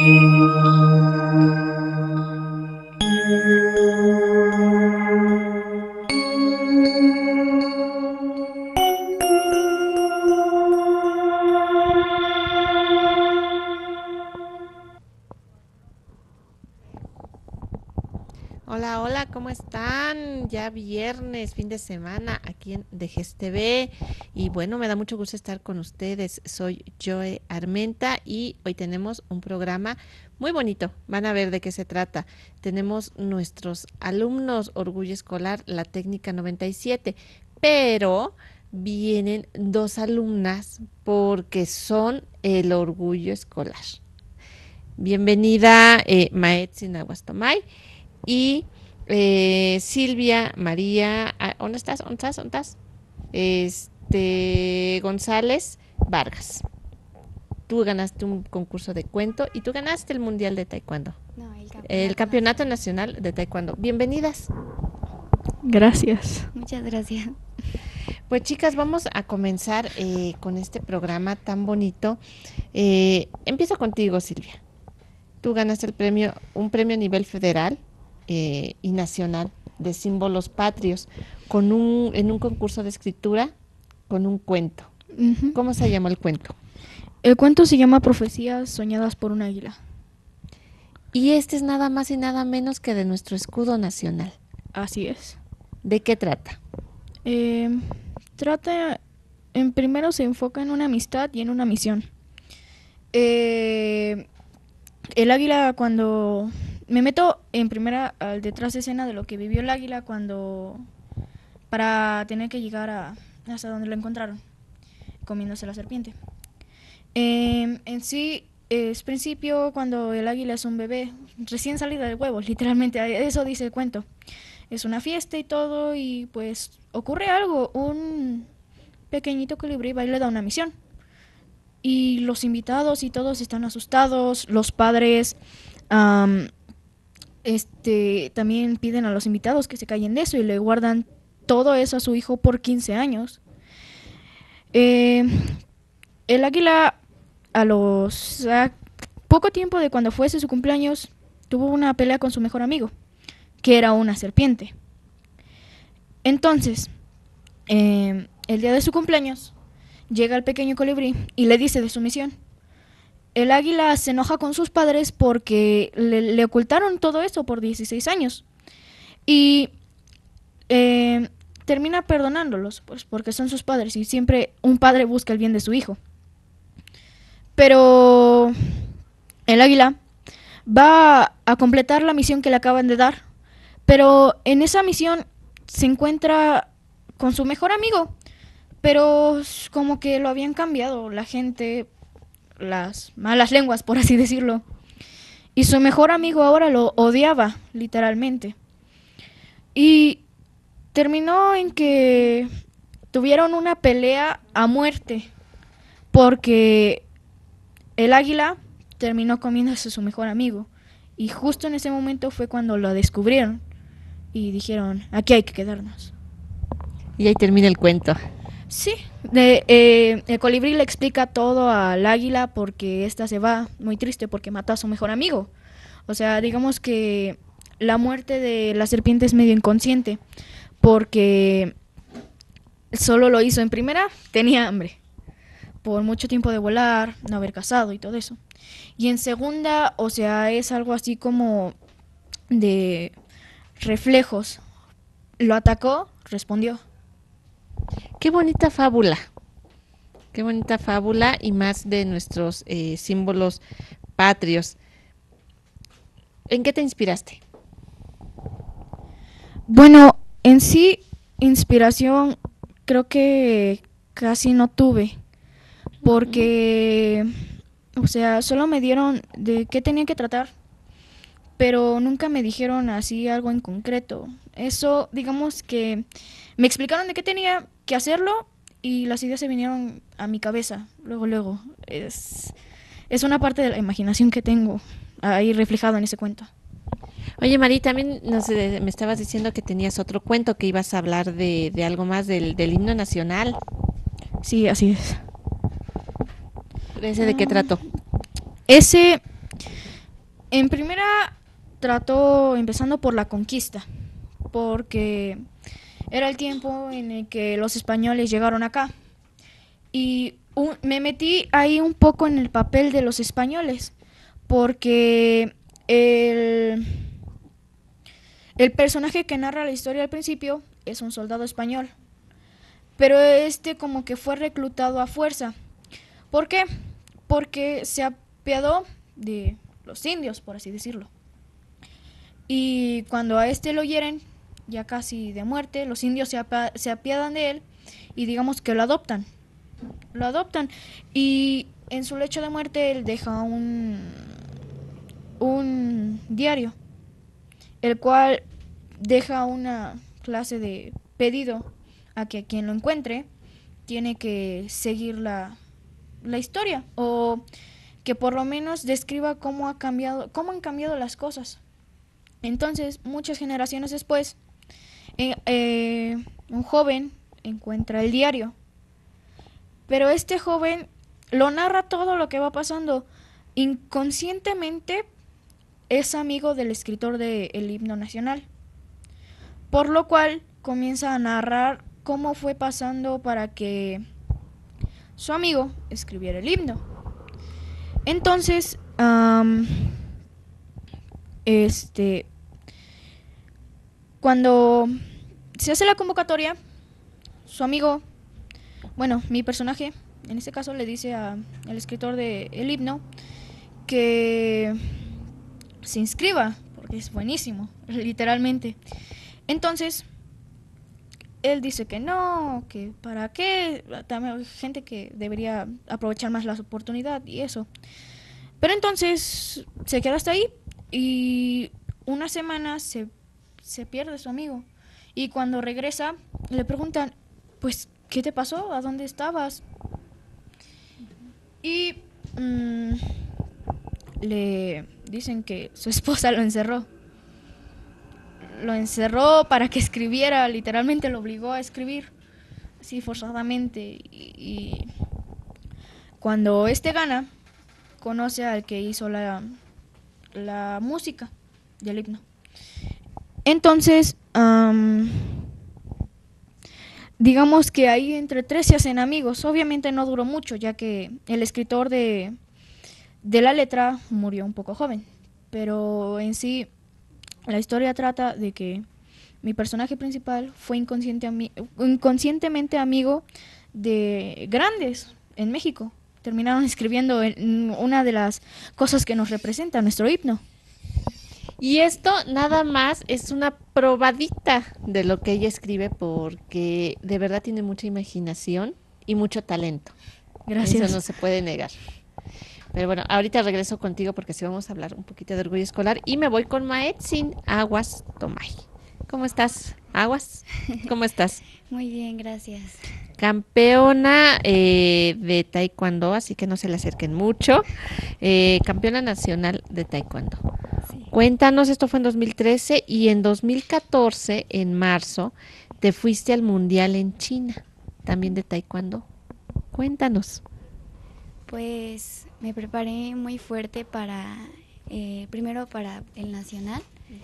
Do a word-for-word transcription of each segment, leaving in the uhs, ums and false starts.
Hola, hola, ¿cómo están? Ya viernes, fin de semana, aquí en D G S T V. Y bueno, me da mucho gusto estar con ustedes. Soy Joe Armenta y hoy tenemos un programa muy bonito. Van a ver de qué se trata. Tenemos nuestros alumnos Orgullo Escolar, la técnica noventa y siete, pero vienen dos alumnas porque son el orgullo escolar. Bienvenida, eh, Maetzi Nahuastomay y eh, Silvia María, ah, ¿dónde estás? ¿Dónde estás? ¿Dónde estás? Este, González Vargas. Tú ganaste un concurso de cuento y tú ganaste el Mundial de Taekwondo. No, el campeonato, El Campeonato Nacional. Nacional de Taekwondo. Bienvenidas. Gracias. Muchas gracias. Pues chicas, vamos a comenzar eh, con este programa tan bonito. Eh, empiezo contigo, Silvia. Tú ganaste el premio, un premio a nivel federal eh, y nacional de símbolos patrios con un, en un concurso de escritura con un cuento. Ujú. ¿Cómo se llama el cuento? El cuento se llama Profecías soñadas por un águila. Y este es nada más y nada menos que de nuestro escudo nacional. Así es. ¿De qué trata? Eh, trata, en primero se enfoca en una amistad y en una misión. Eh, el águila cuando... Me meto en primera al detrás de escena de lo que vivió el águila cuando... para tener que llegar a, hasta donde lo encontraron, comiéndose la serpiente. Eh, en sí, es principio cuando el águila es un bebé, recién salido del huevo, literalmente, eso dice el cuento. Es una fiesta y todo, y pues ocurre algo, un pequeñito colibrí va y le da una misión. Y los invitados y todos están asustados, los padres um, este, también piden a los invitados que se callen de eso y le guardan todo eso a su hijo por quince años. Eh, el águila a los a poco tiempo de cuando fuese su cumpleaños tuvo una pelea con su mejor amigo, que era una serpiente. Entonces, eh, el día de su cumpleaños, llega el pequeño colibrí y le dice de su misión. El águila se enoja con sus padres porque le, le ocultaron todo esto por dieciséis años. Y eh, termina perdonándolos, pues porque son sus padres y siempre un padre busca el bien de su hijo. Pero el águila va a completar la misión que le acaban de dar, pero en esa misión se encuentra con su mejor amigo, pero como que lo habían cambiado la gente, las malas lenguas, por así decirlo, y su mejor amigo ahora lo odiaba, literalmente. Y terminó en que tuvieron una pelea a muerte, porque el águila terminó comiéndose a su mejor amigo. Y justo en ese momento fue cuando lo descubrieron y dijeron, aquí hay que quedarnos. Y ahí termina el cuento. Sí, de, eh, el colibrí le explica todo al águila porque ésta se va muy triste porque mató a su mejor amigo. O sea, digamos que la muerte de la serpiente es medio inconsciente porque solo lo hizo en primera, tenía hambre por mucho tiempo de volar, no haber cazado y todo eso. Y en segunda, o sea, es algo así como de reflejos. Lo atacó, respondió. Qué bonita fábula. Qué bonita fábula y más de nuestros eh, símbolos patrios. ¿En qué te inspiraste? Bueno, en sí, inspiración creo que casi no tuve. Porque, o sea, solo me dieron de qué tenía que tratar, pero nunca me dijeron así algo en concreto. Eso, digamos que me explicaron de qué tenía que hacerlo y las ideas se vinieron a mi cabeza, luego, luego. Es, es una parte de la imaginación que tengo ahí reflejado en ese cuento. Oye, Mari, también no sé, me estabas diciendo que tenías otro cuento, que ibas a hablar de, de algo más del, del himno nacional. Sí, así es. ¿Ese de qué trato? Ese En primera trató empezando por la conquista, porque era el tiempo en el que los españoles llegaron acá. Y un- me metí ahí un poco en el papel de los españoles, porque el, el personaje que narra la historia al principio es un soldado español, pero este como que fue reclutado a fuerza. ¿Por qué? Porque se apiadó de los indios, por así decirlo. Y cuando a este lo hieren, ya casi de muerte, los indios se, apa- se apiadan de él y digamos que lo adoptan. Lo adoptan y en su lecho de muerte él deja un, un diario, el cual deja una clase de pedido a que quien lo encuentre tiene que seguir la, la historia o que por lo menos describa cómo ha cambiado, cómo han cambiado las cosas. Entonces, muchas generaciones después, eh, eh, un joven encuentra el diario, pero este joven lo narra todo lo que va pasando. Inconscientemente es amigo del escritor del himno nacional, por lo cual comienza a narrar cómo fue pasando para que su amigo escribiera el himno. Entonces, um, este, cuando se hace la convocatoria, su amigo, bueno, mi personaje, en este caso le dice al escritor del de himno que se inscriba, porque es buenísimo, literalmente. Entonces, él dice que no, que para qué, también hay gente que debería aprovechar más la oportunidad y eso. Pero entonces se queda hasta ahí y una semana se, se pierde su amigo. Y cuando regresa le preguntan, pues, ¿qué te pasó? ¿A dónde estabas? Y mmm, le dicen que su esposa lo encerró. Lo encerró para que escribiera, literalmente lo obligó a escribir, así forzadamente. Y, y cuando este gana, conoce al que hizo la, la música del himno. Entonces, um, digamos que ahí entre tres se hacen amigos. Obviamente no duró mucho, ya que el escritor de, de la letra murió un poco joven. Pero en sí, la historia trata de que mi personaje principal fue inconsciente ami- inconscientemente amigo de grandes en México. Terminaron escribiendo en una de las cosas que nos representa, nuestro himno. Y esto nada más es una probadita de lo que ella escribe porque de verdad tiene mucha imaginación y mucho talento. Eso no Gracias. se puede negar. Pero bueno, ahorita regreso contigo porque sí vamos a hablar un poquito de orgullo escolar y me voy con Maetzin Aguas Tomay. ¿Cómo estás, Aguas? ¿Cómo estás? Muy bien, gracias. Campeona eh, de taekwondo, así que no se le acerquen mucho. Eh, campeona nacional de taekwondo. Sí. Cuéntanos, esto fue en dos mil trece y en dos mil catorce, en marzo, te fuiste al mundial en China, también de taekwondo. Cuéntanos. Pues me preparé muy fuerte para, eh, primero para el nacional.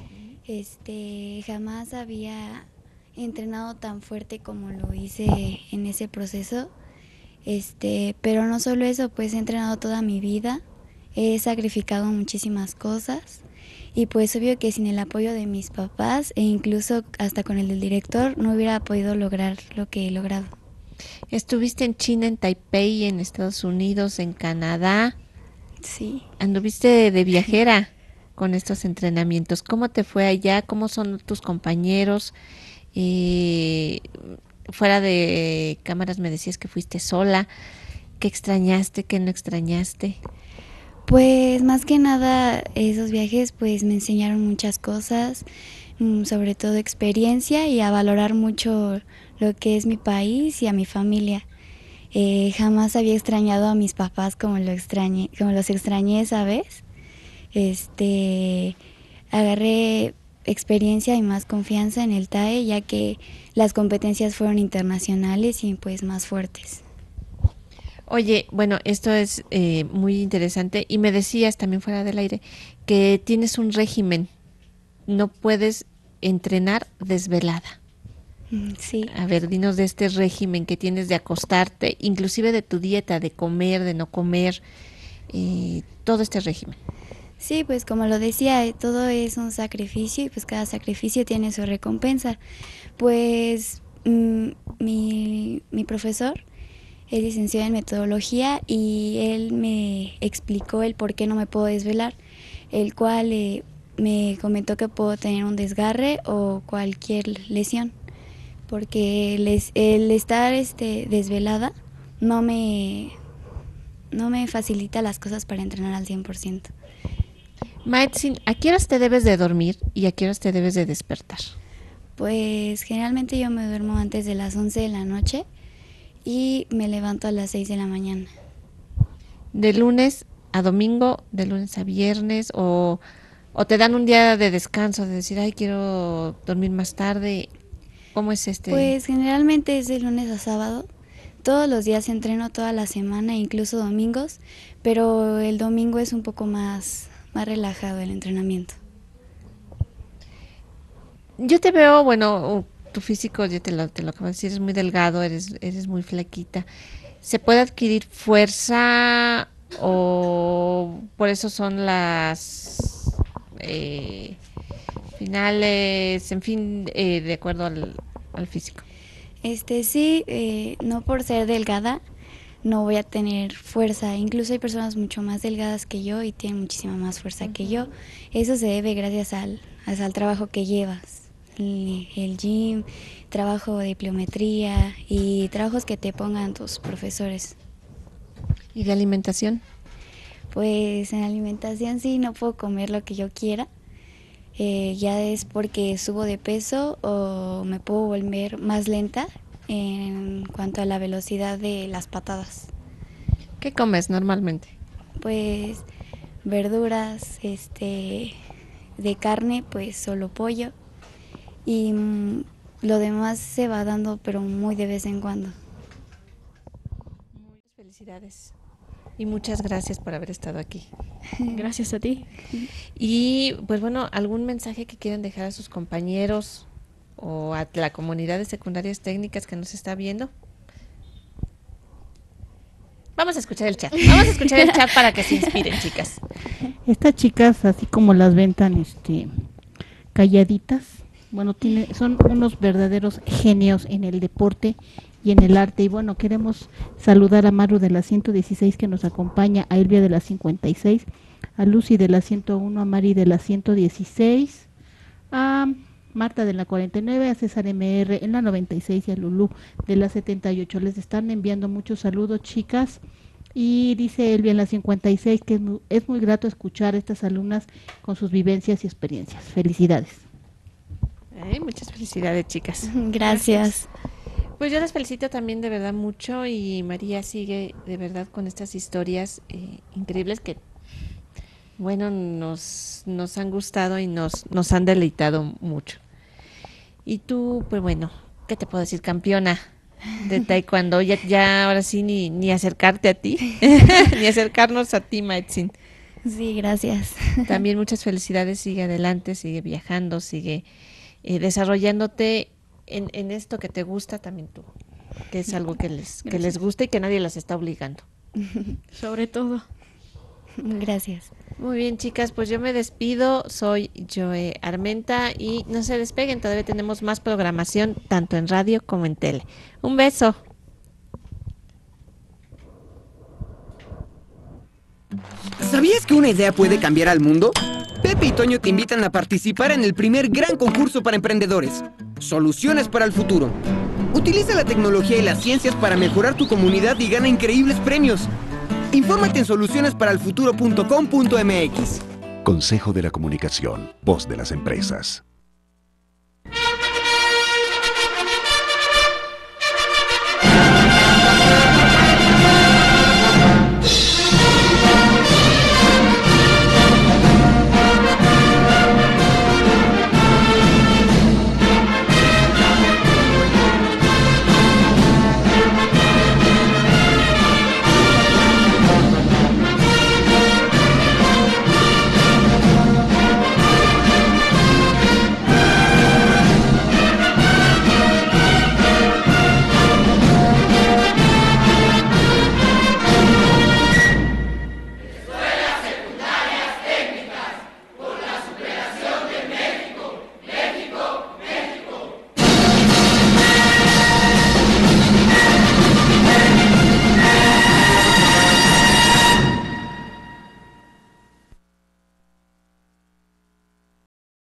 Este, jamás había entrenado tan fuerte como lo hice en ese proceso. Este, pero no solo eso, pues he entrenado toda mi vida, he sacrificado muchísimas cosas y pues obvio que sin el apoyo de mis papás e incluso hasta con el del director no hubiera podido lograr lo que he logrado. Estuviste en China, en Taipei, en Estados Unidos, en Canadá. Sí. Anduviste de viajera con estos entrenamientos. ¿Cómo te fue allá? ¿Cómo son tus compañeros? Eh, fuera de cámaras me decías que fuiste sola. ¿Qué extrañaste? ¿Qué no extrañaste? Pues más que nada esos viajes pues me enseñaron muchas cosas, sobre todo experiencia y a valorar mucho lo que es mi país y a mi familia. Eh, jamás había extrañado a mis papás como lo extrañé, como los extrañé esa vez. Este, agarré experiencia y más confianza en el T A E ya que las competencias fueron internacionales y pues más fuertes. Oye, bueno, esto es eh, muy interesante y me decías también fuera del aire que tienes un régimen, no puedes entrenar desvelada. Mm, Sí, A ver, dinos de este régimen que tienes de acostarte, inclusive de tu dieta, de comer, de no comer, eh, todo este régimen. sí, pues como lo decía, eh, todo es un sacrificio y pues cada sacrificio tiene su recompensa. Pues mm, mi, mi profesor es licenciado en metodología y él me explicó el por qué no me puedo desvelar, el cual eh, me comentó que puedo tener un desgarre o cualquier lesión, porque el, es- el estar este, desvelada no me, no me facilita las cosas para entrenar al cien por ciento. Maetzin, ¿a qué horas te debes de dormir y a qué horas te debes de despertar? Pues generalmente yo me duermo antes de las once de la noche y me levanto a las seis de la mañana. ¿De lunes a domingo, de lunes a viernes o, o te dan un día de descanso, de decir, ay, quiero dormir más tarde? ¿Cómo es este? Pues generalmente es de lunes a sábado. Todos los días entreno toda la semana, incluso domingos, pero el domingo es un poco más, más relajado el entrenamiento. Yo te veo, bueno, uh, tu físico, yo te lo, te lo acabo de decir, es muy delgado, eres, eres muy flaquita. ¿Se puede adquirir fuerza o por eso son las eh, finales, en fin, eh, de acuerdo al, al físico? Este sí, eh, no por ser delgada no voy a tener fuerza. Incluso hay personas mucho más delgadas que yo y tienen muchísima más fuerza que yo. Eso se debe gracias al, al trabajo que llevas. El, el gym, trabajo de pliometría y trabajos que te pongan tus profesores. ¿Y de alimentación? Pues en alimentación sí no puedo comer lo que yo quiera. Eh, ya es porque subo de peso o me puedo volver más lenta en cuanto a la velocidad de las patadas. ¿Qué comes normalmente? Pues verduras, este, de carne, pues solo pollo y mm, lo demás se va dando, pero muy de vez en cuando. Muchas felicidades y muchas gracias por haber estado aquí. Gracias a ti. Y pues bueno, ¿algún mensaje que quieran dejar a sus compañeros o a la comunidad de secundarias técnicas que nos está viendo? Vamos a escuchar el chat. Vamos a escuchar el chat para que se inspiren, chicas. Estas chicas, así como las ven tan este, calladitas, bueno, tiene, son unos verdaderos genios en el deporte y en el arte. Y bueno, queremos saludar a Maru de la ciento dieciséis que nos acompaña, a Elvia de la cincuenta y seis, a Lucy de la ciento uno, a Mari de la ciento dieciséis, a Marta de la cuarenta y nueve, a César M R en la noventa y seis y a Lulú de la setenta y ocho. Les están enviando muchos saludos, chicas. Y dice Elvia en la cincuenta y seis que es muy, es muy grato escuchar a estas alumnas con sus vivencias y experiencias. Felicidades. Ay, muchas felicidades, chicas. Gracias. Pues yo las felicito también de verdad mucho y María sigue de verdad con estas historias eh, increíbles que, bueno, nos, nos han gustado y nos, nos han deleitado mucho. Y tú, pues bueno, ¿qué te puedo decir? Campeona de taekwondo, ya, ya ahora sí ni, ni acercarte a ti, ni acercarnos a ti, Maetzin. Sí, gracias. También muchas felicidades, sigue adelante, sigue viajando, sigue eh, desarrollándote en, en esto que te gusta también tú, que es algo que les, que les gusta y que nadie las está obligando. Sobre todo. Gracias. Muy bien, chicas, pues yo me despido, soy Joe Armenta y no se despeguen, todavía tenemos más programación tanto en radio como en tele. Un beso. ¿Sabías que una idea puede cambiar al mundo? Pepe y Toño te invitan a participar en el primer gran concurso para emprendedores, Soluciones para el Futuro. Utiliza la tecnología y las ciencias para mejorar tu comunidad y gana increíbles premios. Infórmate en soluciones para el futuro punto com punto m x. Consejo de la Comunicación, voz de las empresas.